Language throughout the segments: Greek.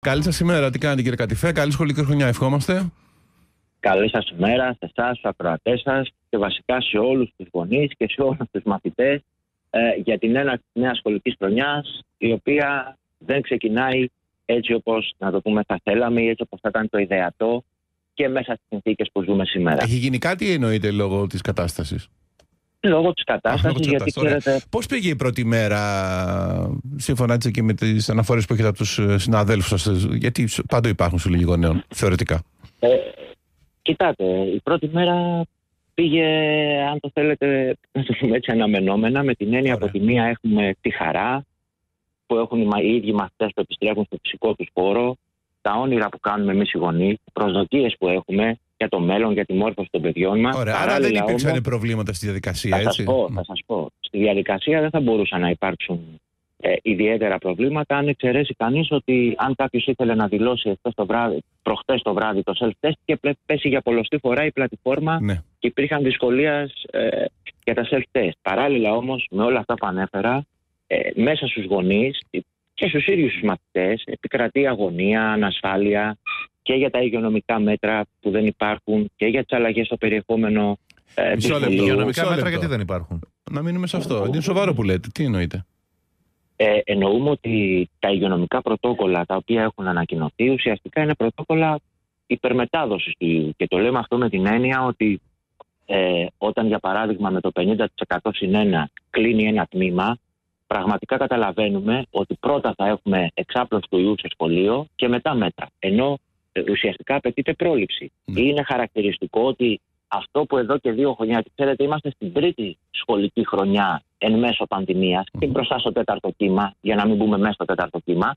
Καλή σας ημέρα. Τι κάνετε, κύριε Κατηφέ? Καλή σχολική χρονιά, ευχόμαστε. Καλή σας ημέρα σε εσάς, στους ακροατές σας και βασικά σε όλους τους γονείς και σε όλους τους μαθητές για την έναρξη της νέας σχολικής χρονιάς, η οποία δεν ξεκινάει έτσι όπως, να το πούμε, θα θέλαμε ή έτσι όπως θα ήταν το ιδεατό και μέσα στις συνθήκες που ζούμε σήμερα. Έχει γίνει κάτι ή εννοείται λόγω της κατάστασης? Λόγω της κατάστασης, γιατί ξέρετε... Πώς πήγε η πρώτη μέρα, σύμφωνα έτσι και με τις αναφορές που έχετε από τους συναδέλφους σας, γιατί πάντοτε υπάρχουν συλλογοί γονέων, θεωρητικά? Κοιτάτε, η πρώτη μέρα πήγε, αν το θέλετε, να το πούμε έτσι, αναμενόμενα, με την έννοια από τη μία έχουμε τη χαρά που έχουν οι ίδιοι μαθητές που επιστρέφουν στο φυσικό τους χώρο, τα όνειρα που κάνουμε εμείς οι γονείς, οι προσδοκίες που έχουμε για το μέλλον, για τη μόρφωση των παιδιών μας. Ωραία, άρα δεν υπήρξαν προβλήματα στη διαδικασία, έτσι? Θα σας πω. Στη διαδικασία δεν θα μπορούσαν να υπάρξουν ιδιαίτερα προβλήματα, αν εξαιρέσει κανείς ότι αν κάποιος ήθελε να δηλώσει προχτές το βράδυ το self-test και πέσει για πολλοστή φορά η πλατφόρμα, ναι, και υπήρχαν δυσκολίες για τα self-test. Παράλληλα όμως, με όλα αυτά που ανέφερα, μέσα στους γονείς και στους ίδιους τους μαθητές επικρατεί αγωνία, ανασφάλεια και για τα υγειονομικά μέτρα που δεν υπάρχουν και για τις αλλαγές στο περιεχόμενο. Υγειονομικά μέτρα γιατί δεν υπάρχουν? Να μείνουμε σε αυτό. Είναι σοβαρό που λέτε. Τι εννοείτε? Εννοούμε ότι τα υγειονομικά πρωτόκολλα τα οποία έχουν ανακοινωθεί ουσιαστικά είναι πρωτόκολλα υπερμετάδοσης του ιού. Και το λέμε αυτό με την έννοια ότι όταν για παράδειγμα με το 50% συν 1 κλείνει ένα τμήμα, πραγματικά καταλαβαίνουμε ότι πρώτα θα έχουμε εξάπλωση του ιού σε σχολείο και μετά μέτρα. Ενώ ουσιαστικά απαιτείται πρόληψη. Είναι χαρακτηριστικό ότι αυτό που εδώ και 2 χρόνια, ξέρετε, είμαστε στην τρίτη σχολική χρονιά εν μέσω πανδημίας και μπροστά στο 4ο κύμα, για να μην μπούμε μέσα στο 4ο κύμα,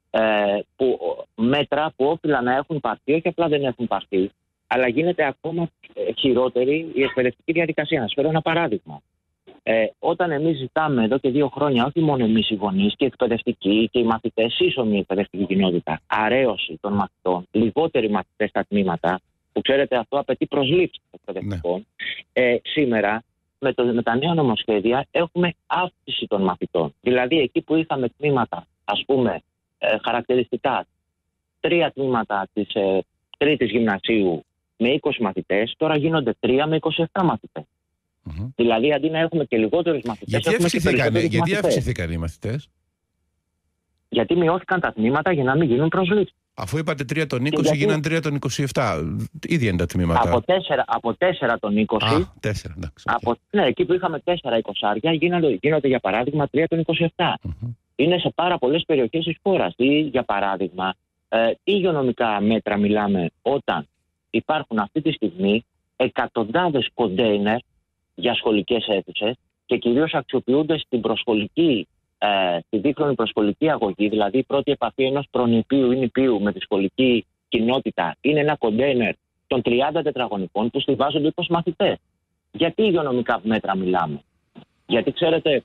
μέτρα που όφυλαν να έχουν πάρθει, όχι απλά δεν έχουν πάρθει, αλλά γίνεται ακόμα χειρότερη η εκπαιδευτική διαδικασία. Να σας φέρω ένα παράδειγμα. Όταν εμείς ζητάμε εδώ και 2 χρόνια, όχι μόνο εμείς οι γονείς και οι εκπαιδευτικοί και οι μαθητές, ίσονη η εκπαιδευτική κοινότητα, αρέωση των μαθητών, λιγότεροι μαθητές στα τμήματα, που ξέρετε αυτό απαιτεί προσλήψεις εκπαιδευτικών, σήμερα με τα νέα νομοσχέδια έχουμε αύξηση των μαθητών. Δηλαδή εκεί που είχαμε τμήματα, ας πούμε, χαρακτηριστικά 3 τμήματα της τρίτης γυμνασίου με 20 μαθητές, τώρα γίνονται 3 με 27 μαθητές. Δηλαδή αντί να έχουμε και λιγότερους μαθητές, γιατί αυξηθήκαν οι μαθητές? Γιατί μειώθηκαν τα τμήματα για να μην γίνουν προσλήψεις. Αφού είπατε 3 των 20, γίναν 3 των 27. Ίδια είναι τα τμήματα. Από 4 των 20. 4, εντάξει. Ναι, εκεί που είχαμε 4 20 γίνονται για παράδειγμα 3 των 27. Είναι σε πάρα πολλές περιοχές της χώρας. Ή για παράδειγμα, τι υγειονομικά μέτρα μιλάμε όταν υπάρχουν αυτή τη στιγμή εκατοντάδες κοντέινερ για σχολικές αίθουσες και κυρίως αξιοποιούνται στην προσχολική, στη δίχρονη προσχολική αγωγή, δηλαδή η πρώτη επαφή ενός προνηπίου ή νηπίου με τη σχολική κοινότητα είναι ένα κοντέινερ των 30 τετραγωνικών που στηβάζονται 20 μαθητές. Γιατί υγειονομικά μέτρα μιλάμε? Γιατί ξέρετε,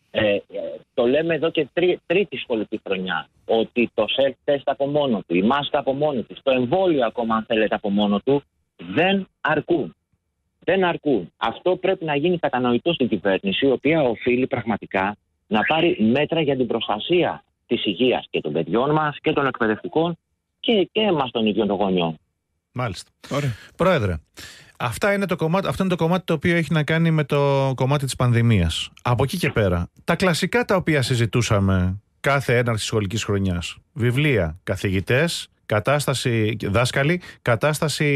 το λέμε εδώ και τρίτη σχολική χρονιά, ότι το self-test από μόνο του, η μάσκα από μόνο του, το εμβόλιο ακόμα αν θέλετε από μόνο του, δεν αρκούν. Δεν αρκούν. Αυτό πρέπει να γίνει κατανοητό στην κυβέρνηση, η οποία οφείλει πραγματικά να πάρει μέτρα για την προστασία της υγείας και των παιδιών μας και των εκπαιδευτικών και εμάς των ίδιων των γονιών. Μάλιστα. Ωραία. Πρόεδρε, αυτό είναι το κομμάτι το οποίο έχει να κάνει με το κομμάτι της πανδημίας. Από εκεί και πέρα, τα κλασικά τα οποία συζητούσαμε κάθε έναρξη σχολικής χρονιάς. Βιβλία, καθηγητές, κατάσταση δάσκαλοι, κατάσταση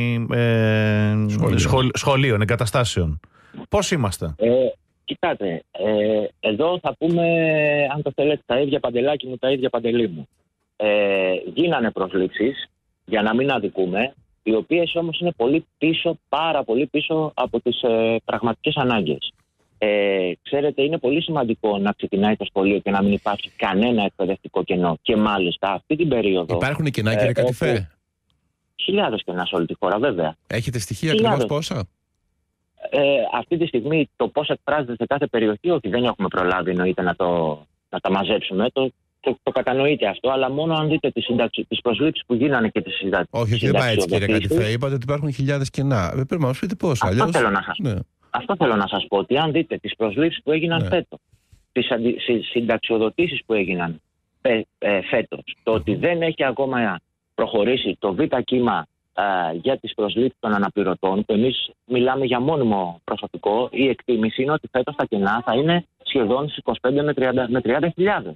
σχολείων, εγκαταστάσεων. Πώς είμαστε? Κοιτάτε, εδώ θα πούμε, αν το θέλετε, τα ίδια παντελάκι μου, τα ίδια παντελή μου. Γίνανε προσλήψεις, για να μην αδικούμε, οι οποίες όμως είναι πάρα πολύ πίσω από τις πραγματικές ανάγκες. Ξέρετε, είναι πολύ σημαντικό να ξεκινάει το σχολείο και να μην υπάρχει κανένα εκπαιδευτικό κενό. Και μάλιστα αυτή την περίοδο. Υπάρχουν κενά, κύριε Κατηφέ? Χιλιάδες κενά σε όλη τη χώρα, βέβαια. Έχετε στοιχεία ακριβώς πόσα? Αυτή τη στιγμή το πώς εκφράζεται σε κάθε περιοχή, ότι δεν έχουμε προλάβει εννοείται να τα μαζέψουμε. Το κατανοείτε αυτό, αλλά μόνο αν δείτε τις προσλήψεις που γίνανε και τις συνταξιοδοτήσεις. Όχι, δεν πάει έτσι, κύριε Κατηφέ. Είπατε ότι υπάρχουν χιλιάδες κενά. Πρέπει να μας πείτε πόσα. Αυτό θέλω να σας πω, ότι αν δείτε τις προσλήψεις που έγιναν φέτος, τις συνταξιοδοτήσεις που έγιναν φέτος. Το ότι δεν έχει ακόμα προχωρήσει το β' κύμα για τις προσλήψεις των αναπληρωτών, που εμείς μιλάμε για μόνιμο προσωπικό, η εκτίμηση είναι ότι φέτος τα κενά θα είναι σχεδόν στις 25 με 30.000.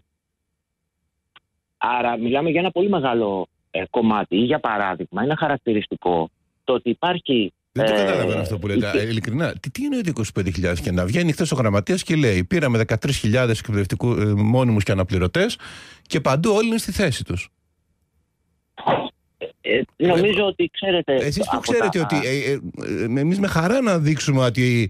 Άρα μιλάμε για ένα πολύ μεγάλο κομμάτι. Για παράδειγμα, είναι χαρακτηριστικό το ότι υπάρχει... Δεν το καταλαβαίνω αυτό που λέτε. Ειλικρινά, τι εννοεί 25.000 κενά? Βγαίνει χθες ο γραμματέας και λέει: πήραμε 13.000 εκπαιδευτικούς μόνιμους και αναπληρωτές και παντού όλοι είναι στη θέση τους. Νομίζω ότι ξέρετε... Εσείς που ξέρετε ότι εμείς με χαρά να δείξουμε ότι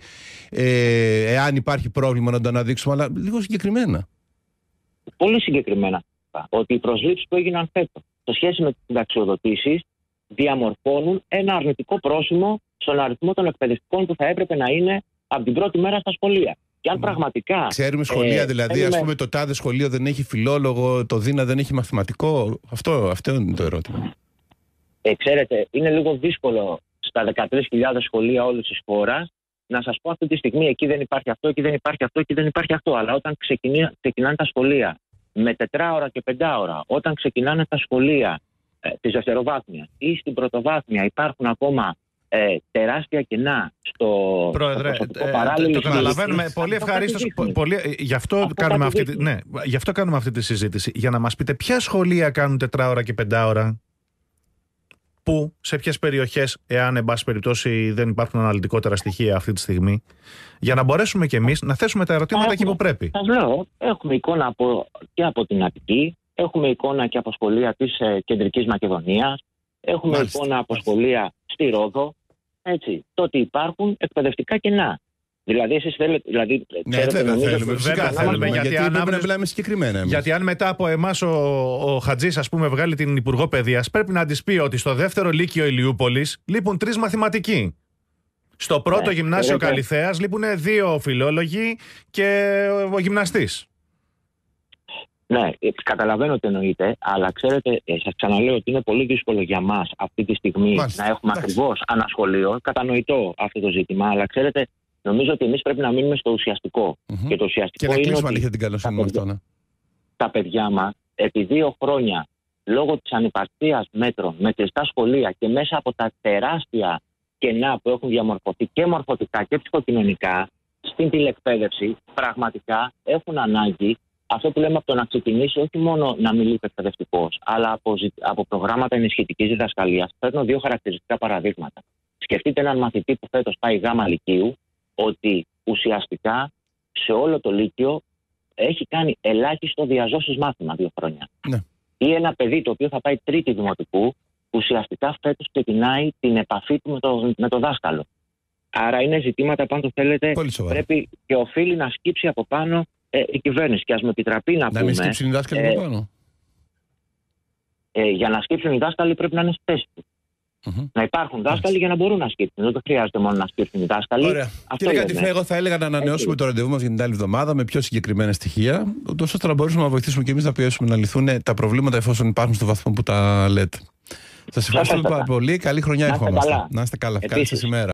εάν υπάρχει πρόβλημα να το αναδείξουμε, αλλά λίγο συγκεκριμένα. Πολύ συγκεκριμένα. Ότι οι προσλήψεις που έγιναν φέτος σε σχέση με τις συνταξιοδοτήσεις διαμορφώνουν ένα αρνητικό πρόσημο στον αριθμό των εκπαιδευτικών που θα έπρεπε να είναι από την πρώτη μέρα στα σχολεία. Και αν πραγματικά... Ξέρουμε σχολεία, δηλαδή, ας πούμε, το τάδε σχολείο δεν έχει φιλόλογο, το ΔΥΝΑ δεν έχει μαθηματικό. Αυτό είναι το ερώτημα. Ξέρετε, είναι λίγο δύσκολο στα 13.000 σχολεία όλης της χώρας να σας πω αυτή τη στιγμή εκεί δεν υπάρχει αυτό, εκεί δεν υπάρχει αυτό, εκεί δεν υπάρχει αυτό. Αλλά όταν ξεκινάνε τα σχολεία με 4ωρα και 5ωρα, όταν ξεκινάνε τα σχολεία της δευτεροβάθμιας ή στην πρωτοβάθμια υπάρχουν ακόμα τεράστια κενά στο προσωπικό παράλληλο. Το καταλαβαίνουμε. Πολύ ευχαρίστως. Γι' αυτό κάνουμε αυτή τη συζήτηση. Για να μας πείτε ποια σχολεία κάνουν 4ωρα και 5ωρα. Πού, σε ποιες περιοχές, εάν εν πάση περιπτώσει δεν υπάρχουν αναλυτικότερα στοιχεία αυτή τη στιγμή, για να μπορέσουμε κι εμείς να θέσουμε τα ερωτήματα εκεί που πρέπει. Σας λέω, έχουμε εικόνα και από την Αττική, έχουμε εικόνα και από σχολεία της Κεντρικής Μακεδονίας, έχουμε εικόνα από σχολεία στη Ρόδο, έτσι, το ότι υπάρχουν εκπαιδευτικά κενά. Δηλαδή, εσείς θέλετε. Δηλαδή, βέβαια θέλουμε. Γιατί πρέπει να μιλάμε συγκεκριμένα. Γιατί αν μετά από εμάς ο Χατζής, ας πούμε, βγάλει την Υπουργό Παιδείας, πρέπει να της πει ότι στο δεύτερο Λύκειο Ηλιούπολης λείπουν 3 μαθηματικοί. Στο πρώτο γυμνάσιο Καλιθέας λείπουν 2 φιλόλογοι και ο γυμναστής. Ναι, καταλαβαίνω τι εννοείτε, αλλά ξέρετε, σας ξαναλέω ότι είναι πολύ δύσκολο για μας αυτή τη στιγμή να έχουμε ακριβώς ένα σχολείο. Κατανοητό αυτό το ζήτημα, αλλά ξέρετε. Νομίζω ότι εμείς πρέπει να μείνουμε στο ουσιαστικό. Και το ουσιαστικό είναι ότι τα παιδιά μας επί 2 χρόνια λόγω της ανυπαρξίας μέτρων με κλειστά σχολεία και μέσα από τα τεράστια κενά που έχουν διαμορφωθεί και μορφωτικά και ψυχοκοινωνικά στην τηλεκπαίδευση, πραγματικά έχουν ανάγκη αυτό που λέμε από το να ξεκινήσει όχι μόνο να μιλεί εκπαιδευτικός, αλλά από προγράμματα ενισχυτικής διδασκαλίας. Παίρνω 2 χαρακτηριστικά παραδείγματα. Σκεφτείτε έναν μαθητή που φέτος πάει γάμα λυκείου, ότι ουσιαστικά σε όλο το Λύκειο έχει κάνει ελάχιστο διαζώσεις μάθημα 2 χρόνια. Ναι. Ή ένα παιδί το οποίο θα πάει τρίτη δημοτικού, ουσιαστικά φέτος ξεκινάει την επαφή του με το δάσκαλο. Άρα είναι ζητήματα που αν το θέλετε πρέπει και οφείλει να σκύψει από πάνω η κυβέρνηση. Και ας με επιτραπεί να πούμε... Να μην σκύψουν οι δάσκαλοι από πάνω. Για να σκύψουν οι δάσκαλοι πρέπει να είναι στη θέση του. Να υπάρχουν δάσκαλοι για να μπορούν να σκύψουν. Δεν το χρειάζεται μόνο να σκύψουν οι δάσκαλοι. Ωραία. Κύριε Κατηφέ, εγώ θα έλεγα να ανανεώσουμε το ραντεβού μας για την άλλη εβδομάδα με πιο συγκεκριμένα στοιχεία, ώστε να μπορέσουμε να βοηθήσουμε και εμείς να πιέσουμε να λυθούν τα προβλήματα εφόσον υπάρχουν στο βαθμό που τα λέτε. Σας ευχαριστούμε πάρα πολύ. Καλή χρονιά ευχόμαστε. Να είστε καλά. Καλή σας ημέρα.